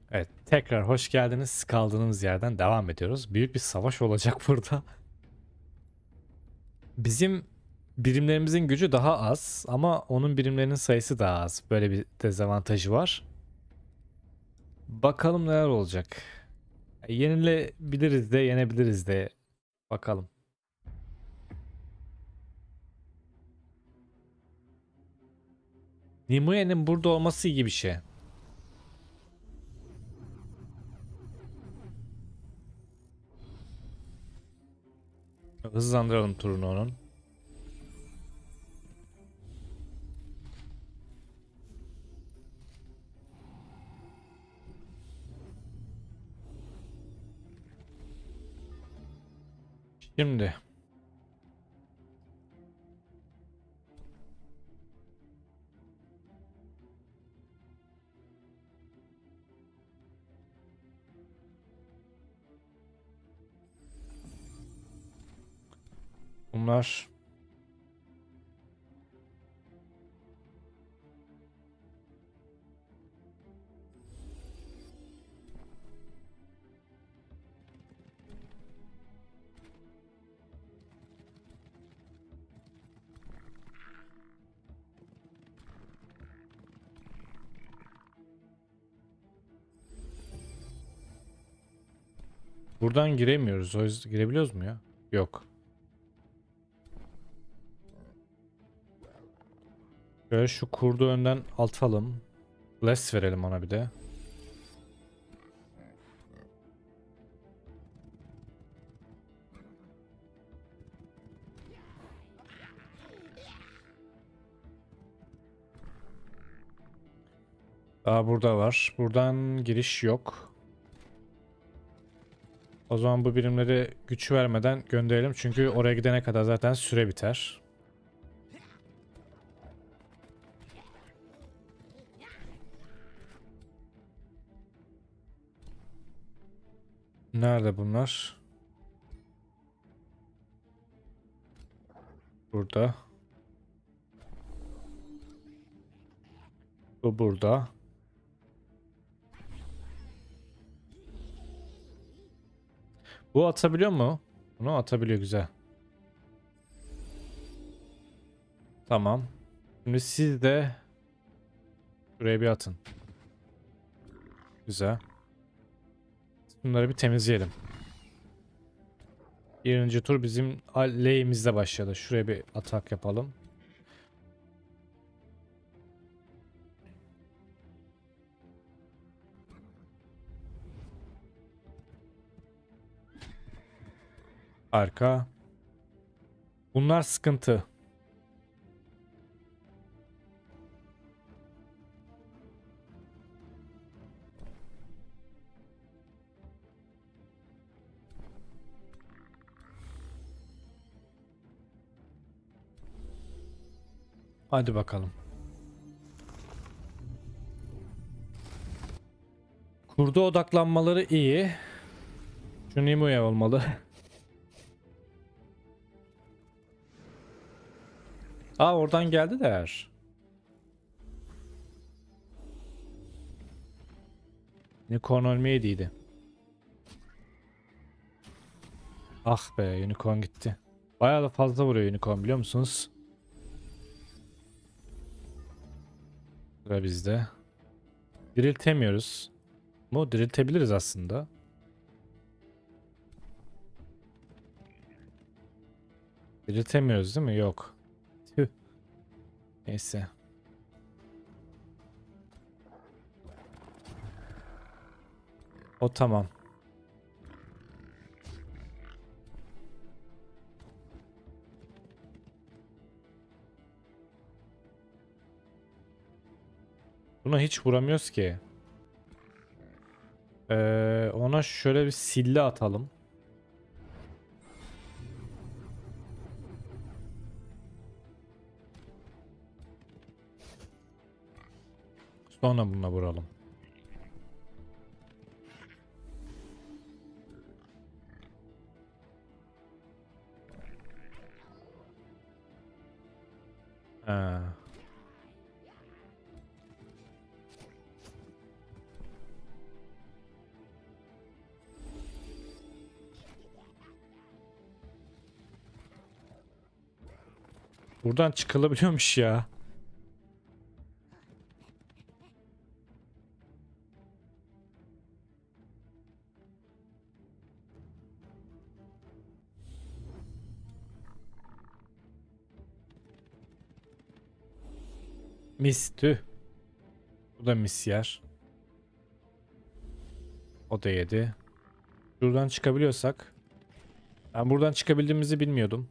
Evet, tekrar hoş geldiniz. Kaldığımız yerden devam ediyoruz. Büyük bir savaş olacak burada. Bizim birimlerimizin gücü daha az ama onun birimlerinin sayısı daha az. Böyle bir dezavantajı var. Bakalım neler olacak. Yenilebiliriz de yenebiliriz de. Bakalım. Nimue'nin burada olması iyi bir şey. Hızlandıralım turunu onun. Şimdi bunlar buradan giremiyoruz. O yüzden girebiliyoruz mu ya? Yok. Şöyle şu kurdu önden atalım. Bless verelim ona bir de. Daha burada var. Buradan giriş yok. O zaman bu birimleri güç vermeden gönderelim. Çünkü oraya gidene kadar zaten süre biter. Nerede bunlar? Burada. Bu burada. Bu atabiliyor mu? Bunu atabiliyor, güzel. Tamam. Şimdi siz de buraya bir atın. Güzel. Bunları bir temizleyelim. Birinci tur bizim lehimizde başladı. Şuraya bir atak yapalım. Arka. Bunlar sıkıntı. Hadi bakalım. Kurda odaklanmaları iyi. Şu Nimue olmalı. Aa, oradan geldi de eğer. Unicorn ölmeyeydiydi. Ah be, Unicorn gitti. Bayağı da fazla vuruyor Unicorn, biliyor musunuz? Sıra bizde. Diriltemiyoruz. Mu diriltebiliriz aslında. Diriltemiyoruz değil mi? Yok. Tüh. Neyse. O tamam. Buna hiç vuramıyoruz ki. Ona şöyle bir sille atalım. Sonra bununla vuralım. Ha. Buradan çıkılabiliyormuş ya. Mis tüh. Bu da mis yer. O da yedi. Buradan çıkabiliyorsak. Ben buradan çıkabildiğimizi bilmiyordum.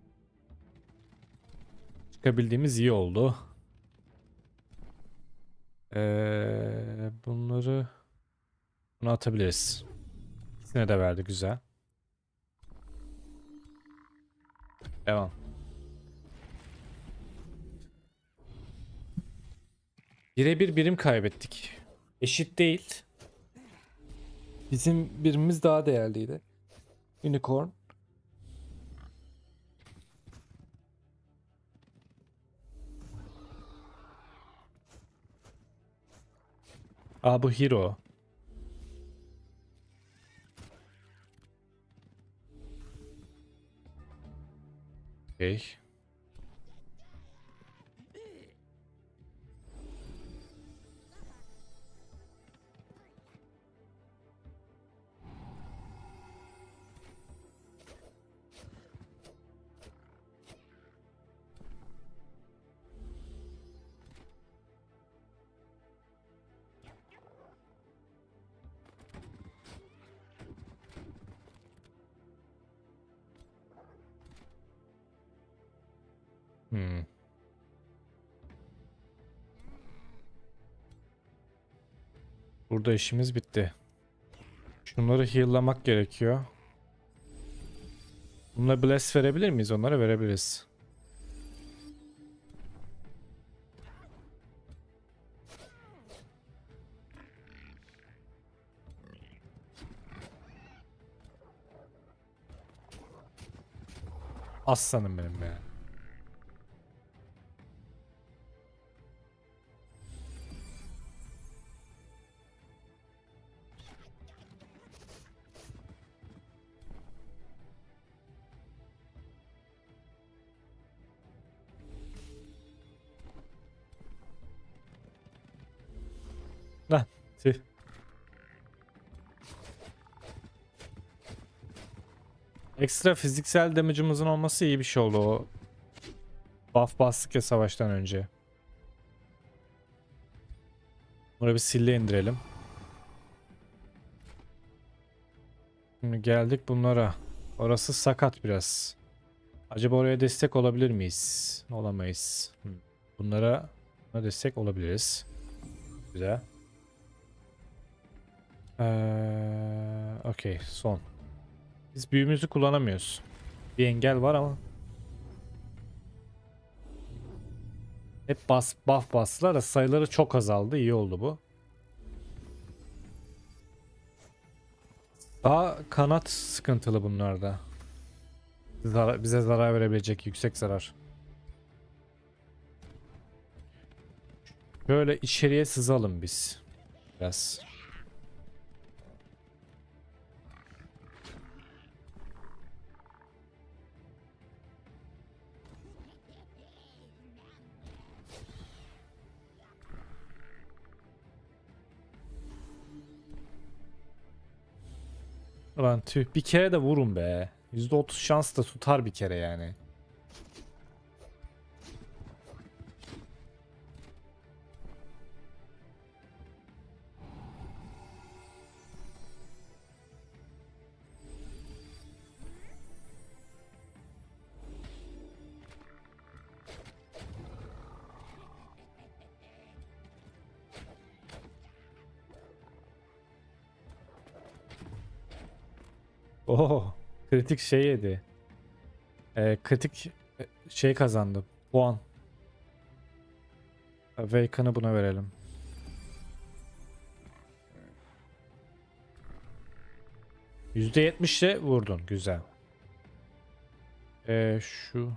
Çıkabildiğimiz iyi oldu. Bunu atabiliriz. İkisine de verdi, güzel. Devam. Birebir birim kaybettik. Eşit değil. Bizim birimimiz daha değerliydi. Unicorn. Aa, bu hero. Okay. Hmm. Burada işimiz bitti. Şunları heal'lamak gerekiyor. Bununla bless verebilir miyiz? Onlara verebiliriz. Aslanım benim ya. Lan. Tüh. Ekstra fiziksel damage'ımızın olması iyi bir şey oldu o. Buff bastık ya savaştan önce. Buraya bir sille indirelim. Şimdi geldik bunlara. Orası sakat biraz. Acaba oraya destek olabilir miyiz? Olamayız. Bunlara destek olabiliriz. Güzel. Okey, son. Biz büyümüzü kullanamıyoruz. Bir engel var ama. Hep buff bastılar da sayıları çok azaldı. İyi oldu bu. Daha kanat sıkıntılı bunlarda. Bize zarar verebilecek yüksek zarar. Böyle içeriye sızalım biz. Biraz. Ulan tüh, bir kere de vurun be. %30 şans da tutar bir kere yani. Oh, kritik şey yedi. Kritik şey kazandı. Puan. Awaken'ı buna verelim. %70'le vurdun. Güzel. Şu.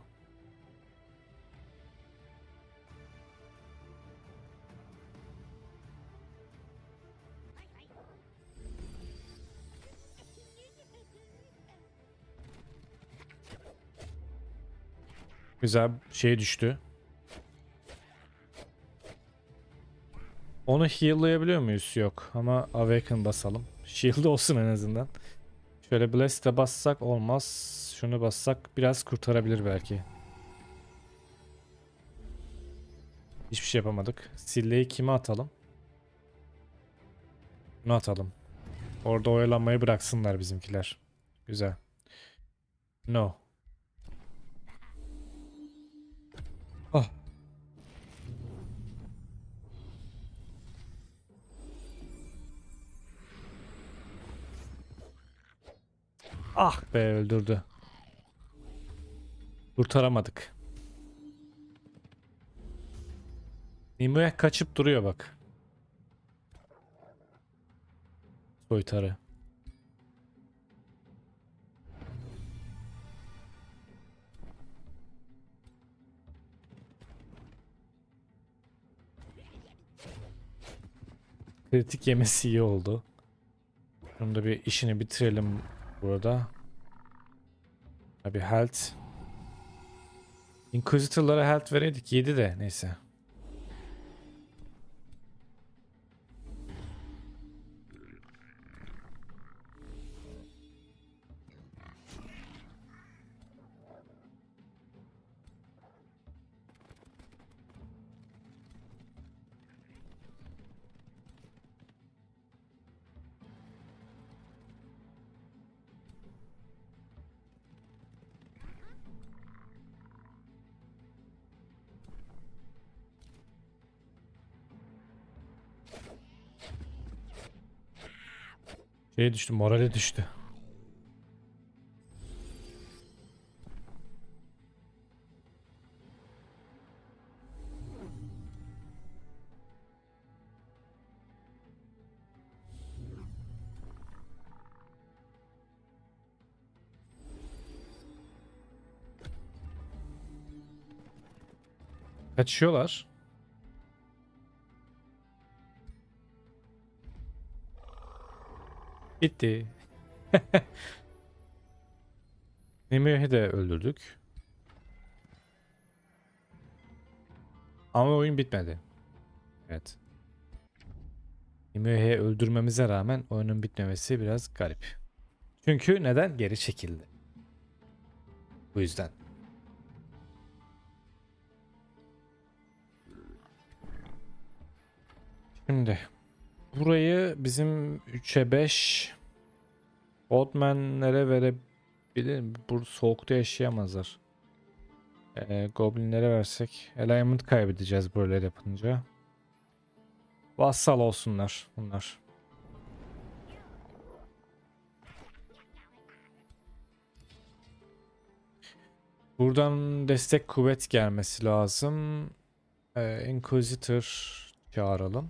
Güzel şey düştü. Onu heal'layabiliyor muyuz? Yok. Ama Awaken basalım. Shield olsun en azından. Şöyle Blast'e bassak olmaz. Şunu bassak biraz kurtarabilir belki. Hiçbir şey yapamadık. Silleyi kime atalım? Bunu atalım. Orada oyalanmayı bıraksınlar bizimkiler. Güzel. No. Ah. Ah be, öldürdü. Kurtaramadık. Nimue kaçıp duruyor bak. Soytarı. Kritik yemesi iyi oldu. Şunu da bir işini bitirelim burada. Tabi health. Inquisitor'lara health vereydik, yedi de neyse. Şey düştü, morali düştü. Kaçıyorlar. Bitti. Nimue'yi de öldürdük. Ama oyun bitmedi. Evet. Nimue'yi öldürmemize rağmen oyunun bitmemesi biraz garip. Çünkü neden? Geri çekildi. Bu yüzden. Şimdi burayı bizim 3'e 5 Oddman'lere verebilir mi? Bu soğukta yaşayamazlar. Goblinlere versek alignment kaybedeceğiz böyle yapınca. Vassal olsunlar bunlar. Buradan destek kuvvet gelmesi lazım. Inquisitor çağıralım.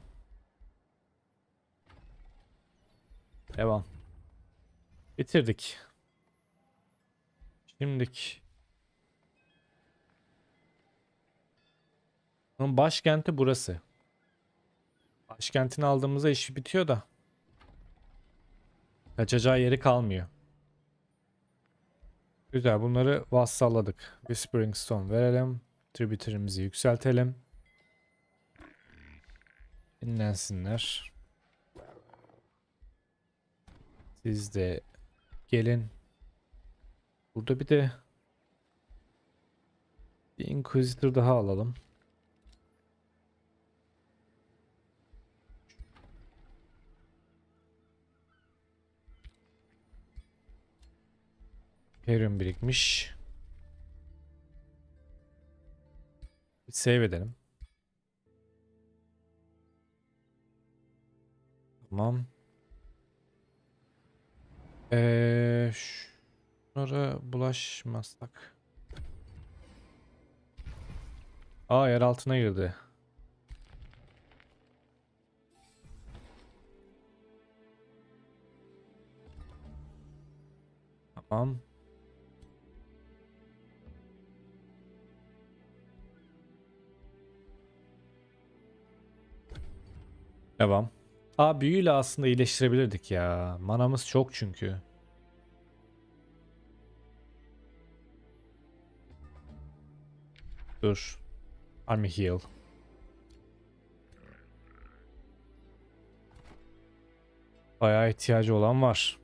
Devam. Bitirdik. Şimdilik. Onun başkenti burası. Başkentini aldığımızda iş bitiyor da. Kaçacağı yeri kalmıyor. Güzel, bunları vassalladık. Whispering Stone verelim. Tributary'mizi yükseltelim. Dinlensinler. Siz de gelin. Burada bir de bir Inquisitor daha alalım. Imperium birikmiş. Bir save edelim. Tamam. Şunlara bulaşmazsak. Aa, yer altına girdi. Tamam. Devam. Aa, büyüyle aslında iyileştirebilirdik ya. Manamız çok çünkü. Dur. Army heal. Bayağı ihtiyacı olan var.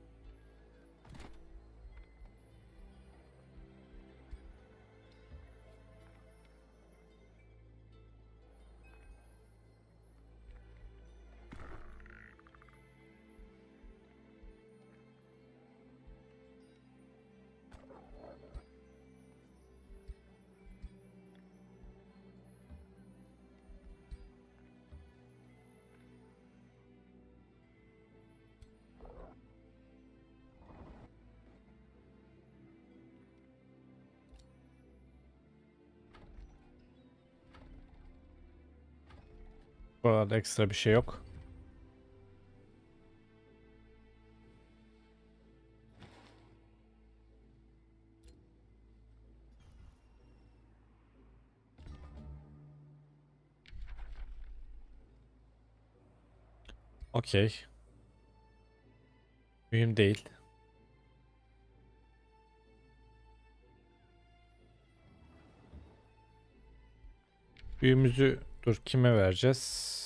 Bu arada ekstra bir şey yok. Okey. Mühim değil. Büyümüzü dur kime vereceğiz?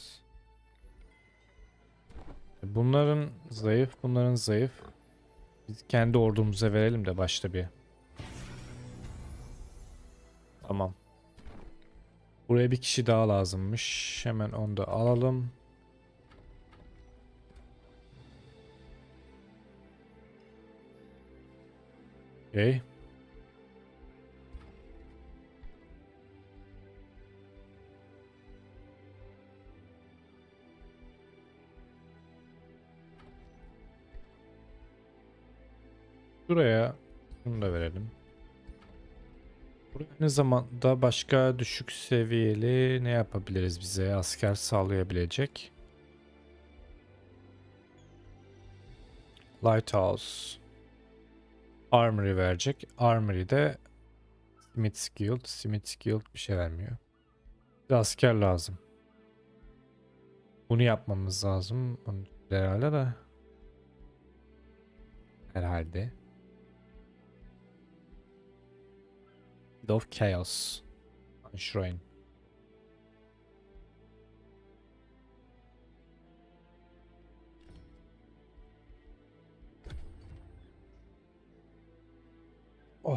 Bunların zayıf, bunların zayıf. Biz kendi ordumuza verelim de başta bir. Tamam. Buraya bir kişi daha lazımmış. Hemen onu da alalım. Okay. Buraya bunu da verelim. Buraya aynı zamanda başka düşük seviyeli ne yapabiliriz bize asker sağlayabilecek? Lighthouse. Armory verecek. Armory de Smith's Guild. Smith's Guild bir şey vermiyor. Bir asker lazım. Bunu yapmamız lazım. Bunu herhalde de. Herhalde. Field of Chaos. Shrine. Oh.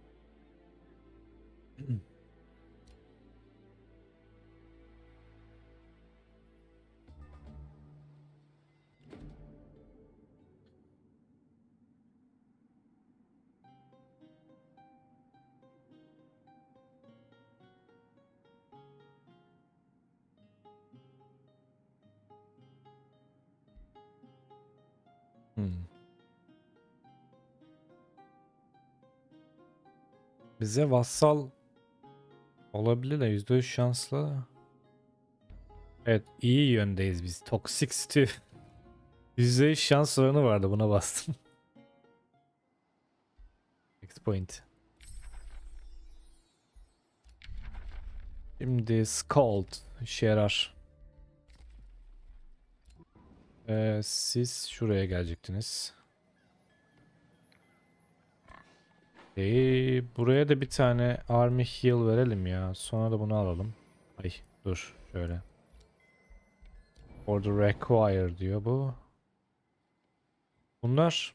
Hmm. Bize vassal olabilir de %100 şansla. Evet iyi yöndeyiz biz. Toxicity. %100 şans oranı vardı buna bastım. Next point. Şimdi Scald işe yarar. Siz şuraya gelecektiniz. Buraya da bir tane Army Heal verelim ya. Sonra da bunu alalım. Ay dur şöyle. Order require diyor bu. Bunlar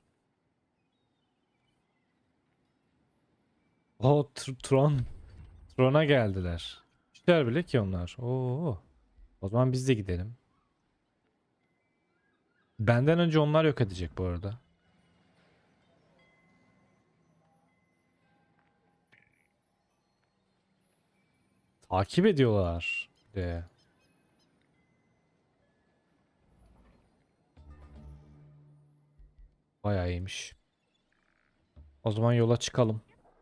o Tron'a geldiler. İşler bile ki onlar. Oo. O zaman biz de gidelim. Benden önce onlar yok edecek bu arada. Takip ediyorlar. De. Bayağı iyiymiş. O zaman yola çıkalım.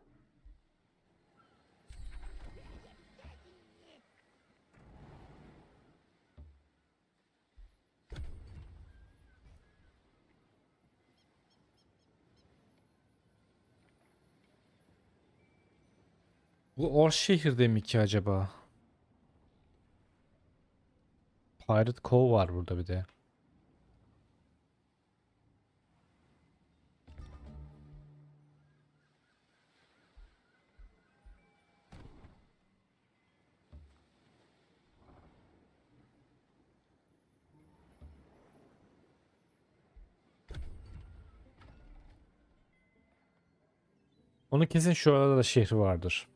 Bu Orşehir'de mi ki acaba? Pirate Cove var burada bir de. Onun kesin şu arada da şehri vardır.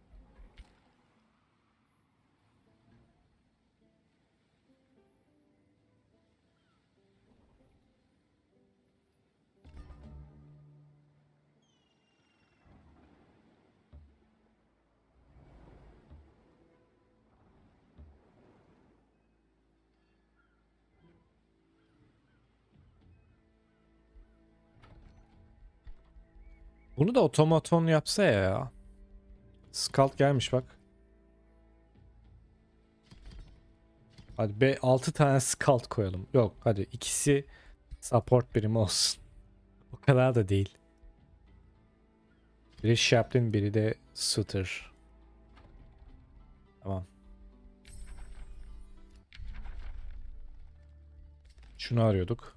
Bunu da otomaton yapsa ya. Skald gelmiş bak. Hadi be 6 tane Skald koyalım. Yok hadi ikisi support birimi olsun. O kadar da değil. Biri Chaplain, biri de Suitor. Tamam. Şunu arıyorduk.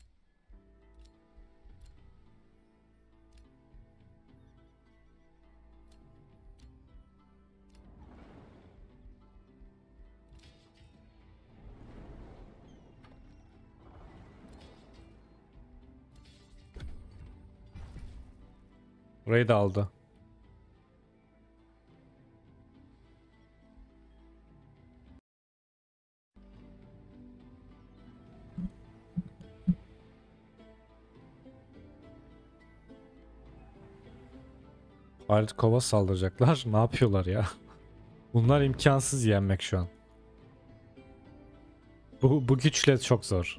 Burayı da aldı. Halit Kova saldıracaklar. Ne yapıyorlar ya? Bunlar imkansız yenmek şu an. Bu güçle çok zor.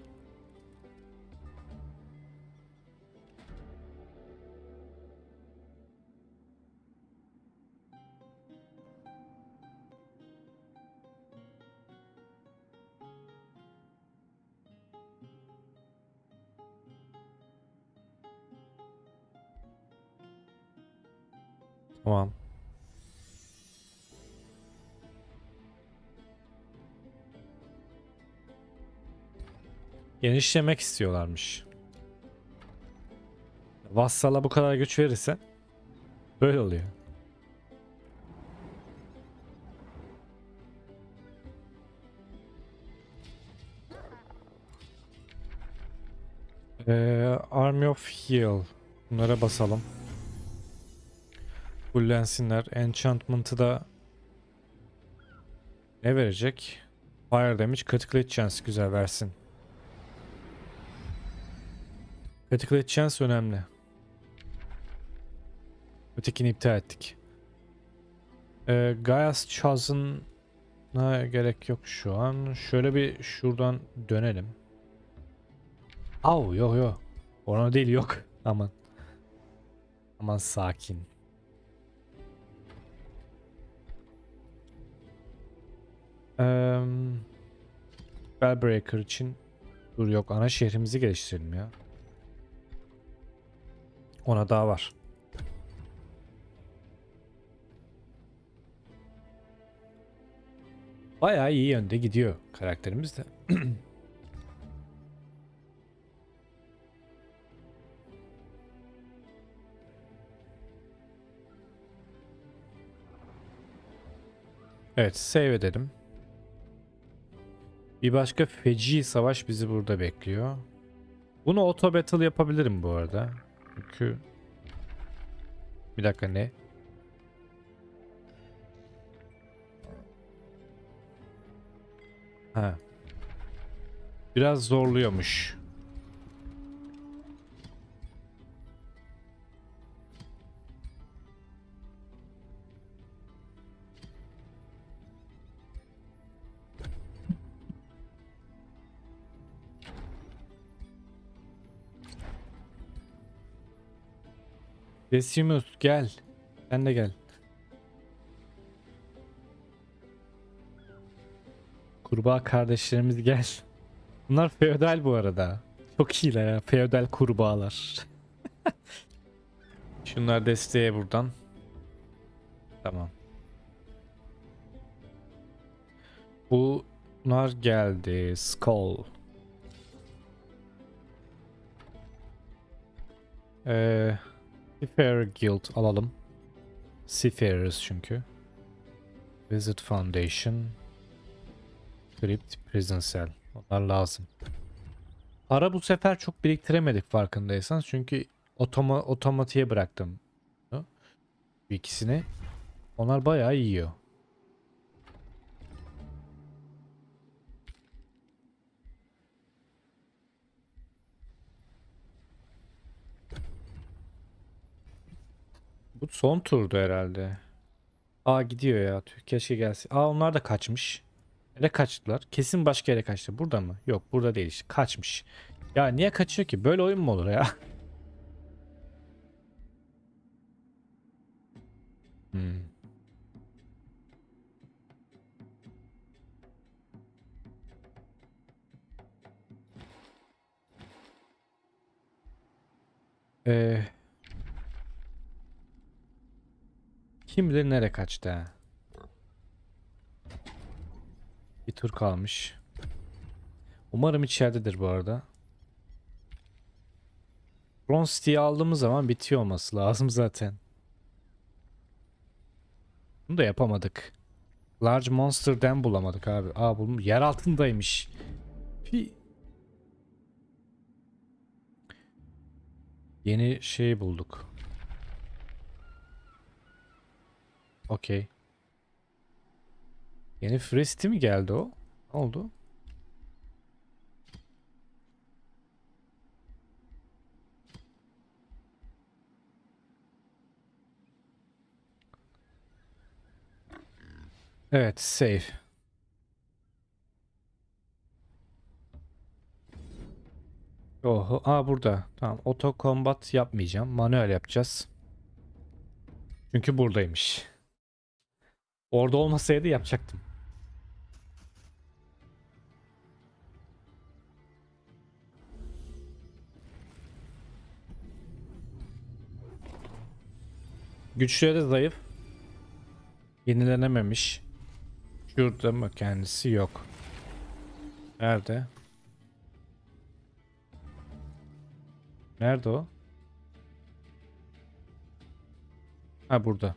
Tamam. Genişlemek istiyorlarmış. Vassala bu kadar güç verirse böyle oluyor. Army of Heal. Bunlara basalım. Fullensinler. Enchantment'ı da ne verecek? Fire damage, critical hit chance güzel versin. Critical hit chance önemli. Ötekini iptal ettik. Gaia's Chosen'a gerek yok şu an. Şöyle bir şuradan dönelim. Au yok yok. Ona değil yok. Aman. Aman sakin. Spellbreaker için dur yok ana şehrimizi geliştirelim ya. Ona daha var. Bayağı iyi yönde gidiyor karakterimiz de. Evet, save edelim. Bir başka feci savaş bizi burada bekliyor. Bunu auto battle yapabilirim bu arada. Çünkü bir dakika ne? Ha. Biraz zorluyormuş. Decimus gel. Sen de gel. Kurbağa kardeşlerimiz gel. Bunlar feodal bu arada. Çok iyiler ya. Feodal kurbağalar. Şunlar desteğe buradan. Tamam. Bunlar geldi. Skull. Seafarer Guild alalım. Seafarers çünkü. Visit Foundation. Crypt Prison Cell. Onlar lazım. Para bu sefer çok biriktiremedik farkındaysan. Çünkü otomatiğe bıraktım. Bu ikisini. Onlar bayağı yiyor. Bu son turdu herhalde. Aa gidiyor ya. Tüh, keşke gelsin. Aa onlar da kaçmış. Nereye kaçtılar? Kesin başka yere kaçtı. Burada mı? Yok burada değil işte. Kaçmış. Ya niye kaçıyor ki? Böyle oyun mu olur ya? Hmm. Ee, Kim bilir nereye kaçtı ha? Bir tur kalmış. Umarım içeridedir bu arada. Bronze aldığımız zaman bitiyor olması lazım zaten. Bunu da yapamadık. Large Monster Dam bulamadık abi. Aa bu yer altındaymış. Bir yeni şey bulduk. Okey. Yeni Free mi geldi o? Ne oldu? Evet, save. Oho, aa burada. Tamam, auto combat yapmayacağım. Manuel yapacağız. Çünkü buradaymış. Orada olmasaydı yapacaktım. Güçleri zayıf. Yenilenememiş. Şurada mı kendisi? Yok. Nerede? Nerede o? Ha burada.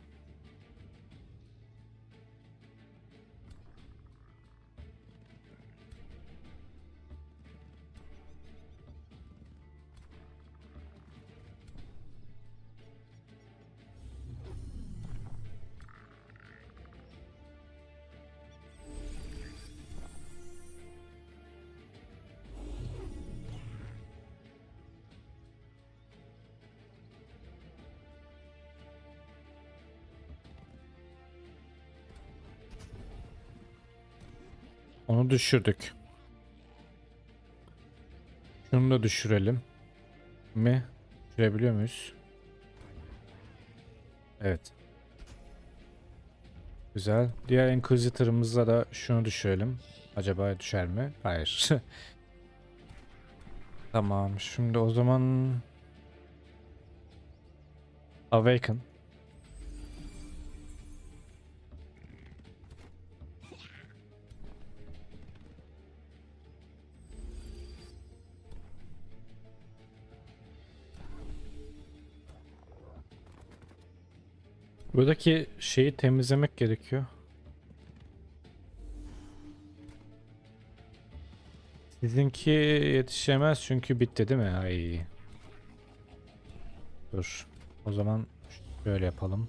Onu düşürdük. Şunu da düşürelim. Mi? Düşürebiliyor muyuz? Evet. Güzel. Diğer Inquisitor'ımızla da şunu düşürelim. Acaba düşer mi? Hayır. Tamam. Şimdi o zaman Awaken. Buradaki şeyi temizlemek gerekiyor. Sizinki yetişemez çünkü bitti değil mi? Ay. Dur. O zaman şöyle yapalım.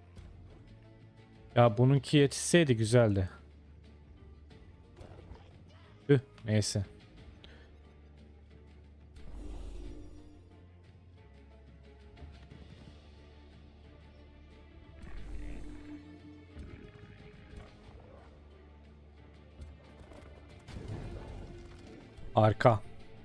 Ya bununki yetişseydi güzeldi. Tüh, neyse. Arka.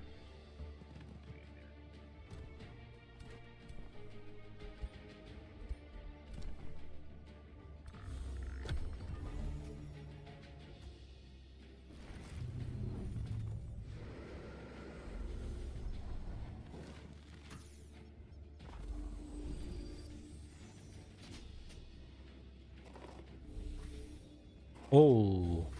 Oo.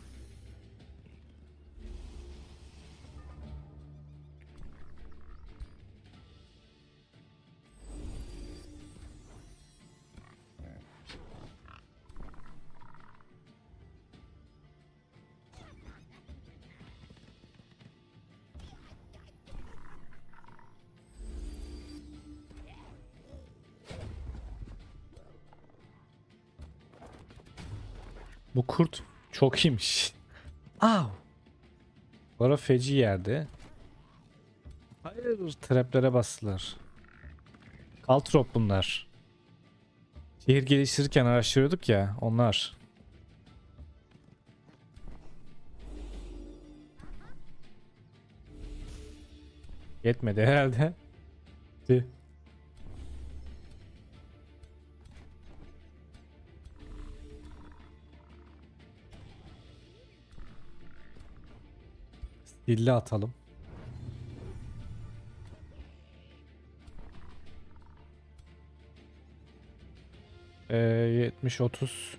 Bu kurt çok iyiymiş. Au. Bora feci yerde. Hayır, traplere bastılar. Kaltrop bunlar. Şehir geliştirirken araştırıyorduk ya, onlar. Yetmedi herhalde. Tüh. Dille atalım. 70-30.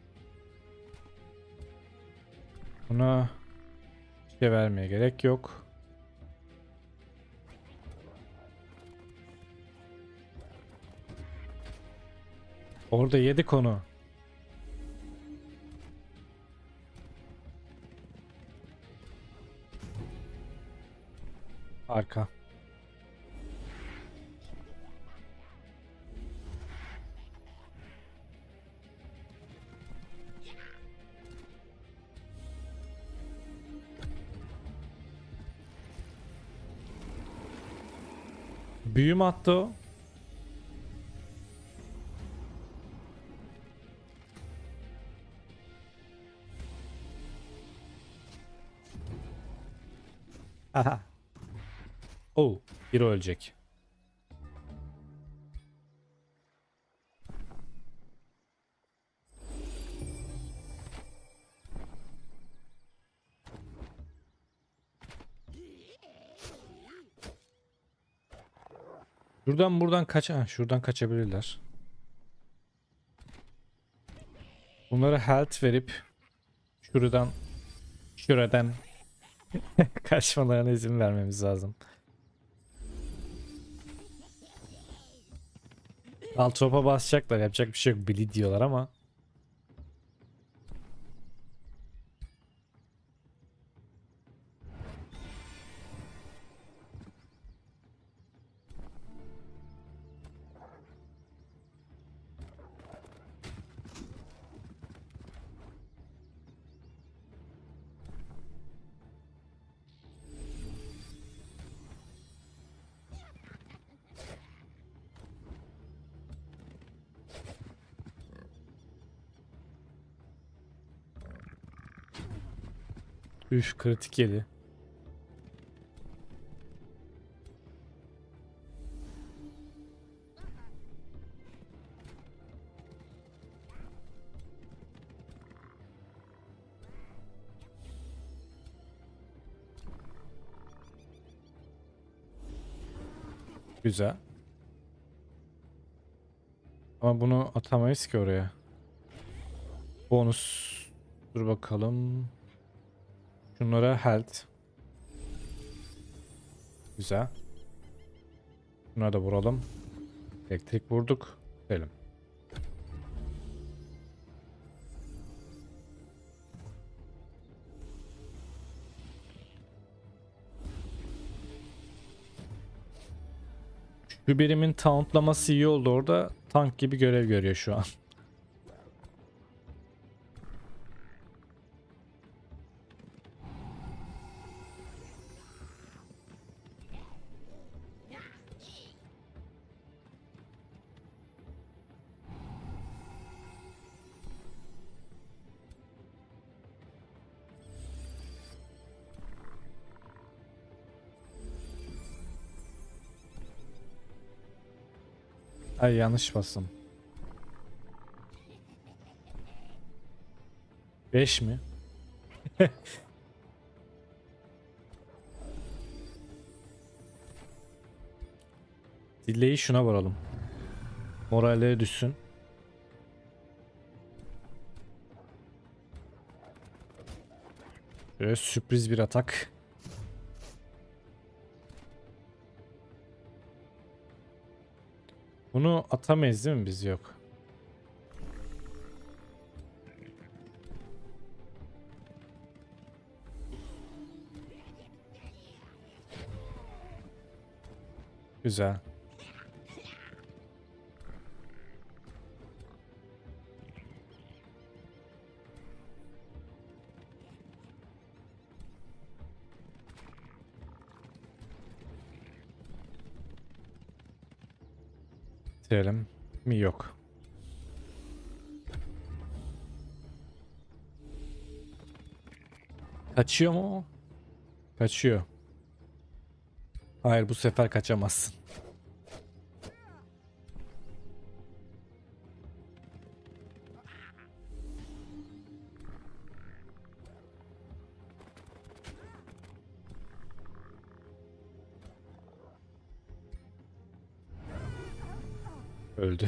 Buna şey vermeye gerek yok. Orada yedik onu. Arka. Büyü mü attı o? Aha. Oh, biri ölecek. Buradan şuradan kaçabilirler. Bunlara health verip şuradan kaçmalarına izin vermemiz lazım. Altropa basacaklar, yapacak bir şey yok. Bleed diyorlar ama. Üf, kritik yedi. Güzel. Ama bunu atamayız ki oraya. Bonus. Dur bakalım. Şunlara health. Güzel. Şuna da vuralım. Elektrik vurduk. Gidelim. Şu birimin tauntlaması iyi oldu orada. Tank gibi görev görüyor şu an. Ay, yanlış bastım. 5 mi? Dilleyi şuna vuralım. Moralleri düşsün. Böyle sürpriz bir atak. Bunu atamayız değil mi biz? Yok. Güzel. Bitirelim mi? Yok. Kaçıyor mu o? Kaçıyor. Hayır, bu sefer kaçamazsın. Öldü.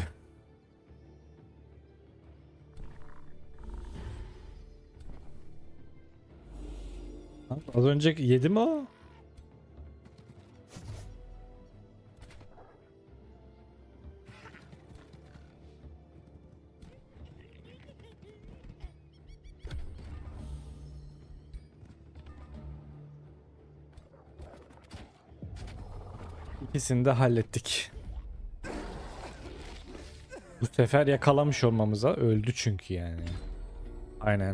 Az önce yedi mi o? İkisini de hallettik. Bu sefer yakalamış olmamıza öldü çünkü yani. Aynen.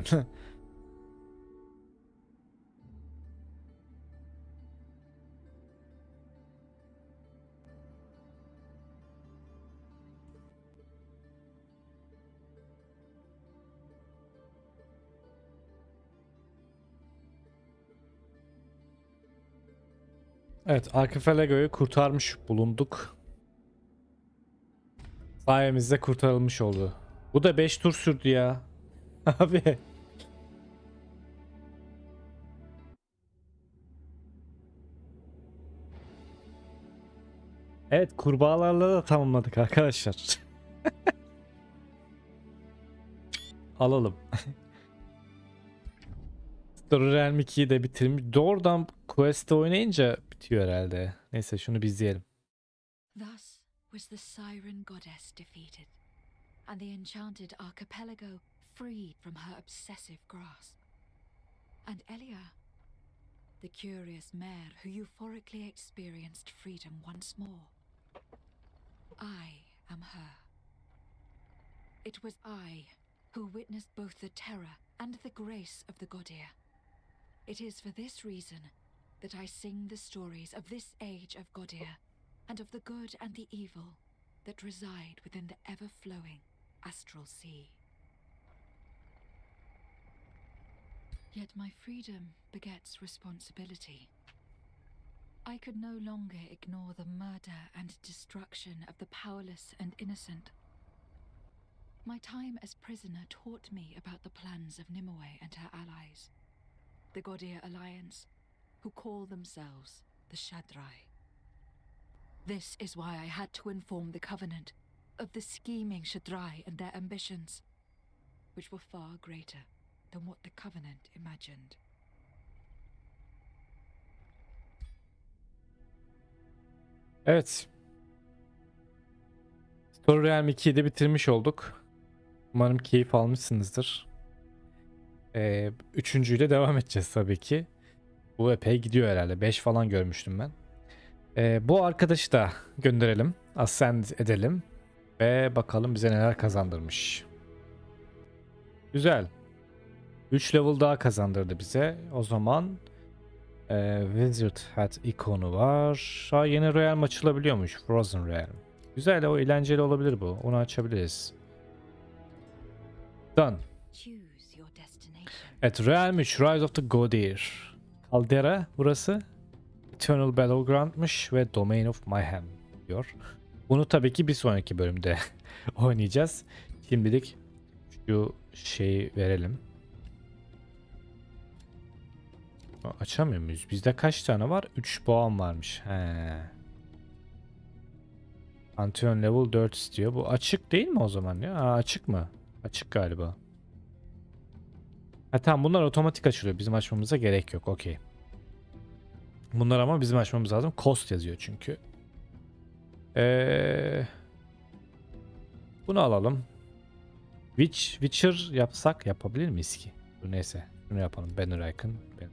Evet, Archipelago'yu kurtarmış bulunduk. Sayemizde kurtarılmış oldu. Bu da 5 tur sürdü ya. Abi. Evet, kurbağalarla da tamamladık arkadaşlar. Alalım. Story Realm 2'yi de bitirmiş. Doğrudan Quest'te oynayınca bitiyor herhalde. Neyse, şunu bir izleyelim. Thus was the Siren Goddess defeated, and the enchanted archipelago freed from her obsessive grasp. And Elia, the curious mare who euphorically experienced freedom once more. I am her. It was I who witnessed both the terror and the grace of the Godir. It is for this reason that I sing the stories of this age of Godir, and of the good and the evil that reside within the ever-flowing astral sea. Yet my freedom begets responsibility. I could no longer ignore the murder and destruction of the powerless and innocent. My time as prisoner taught me about the plans of Nimue and her allies, the Godir Alliance, who call themselves the Shadrai. This is why I had to inform the Covenant of the scheming Shadrai and their ambitions, which were far greater than what the Covenant imagined. Evet. Story Realm 2'yi de bitirmiş olduk. Umarım keyif almışsınızdır. Üçüncüyle devam edeceğiz tabii ki. Bu epey gidiyor herhalde. 5 falan görmüştüm ben. Bu arkadaşı da gönderelim. Ascend edelim. Ve bakalım bize neler kazandırmış. Güzel. 3 level daha kazandırdı bize. O zaman Wizard Hat ikonu var. Yeni realm açılabiliyormuş. Frozen Realm. Güzel, o eğlenceli olabilir bu. Onu açabiliriz. Done. Evet, Realm 3 Rise of the Godir. Caldera burası. Eternal Battleground'mış ve Domain of Mayhem diyor. Bunu tabii ki bir sonraki bölümde oynayacağız. Şimdilik şu şeyi verelim. Açamıyor muyuz? Bizde kaç tane var? 3 boğam varmış. He. Pantheon level 4 istiyor. Bu açık değil mi o zaman ya? Açık mı? Açık galiba. Ha tamam, bunlar otomatik açılıyor. Bizim açmamıza gerek yok. Okey. Bunlar ama bizim açmamız lazım. Cost yazıyor çünkü. Bunu alalım. Witcher yapsak yapabilir miyiz ki? Neyse. Bunu yapalım. Banner Icon.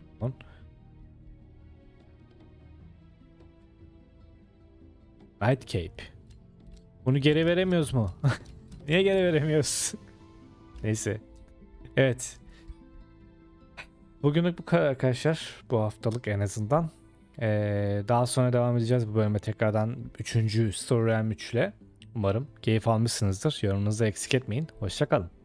Night Cape. Bunu geri veremiyoruz mu? Niye geri veremiyoruz? Neyse. Evet. Bugünlük bu kadar arkadaşlar. Bu haftalık en azından. Daha sonra devam edeceğiz bu bölüme tekrardan 3. Story Realm 3 ile. Umarım keyif almışsınızdır. Yorumunuzu eksik etmeyin. Hoşça kalın.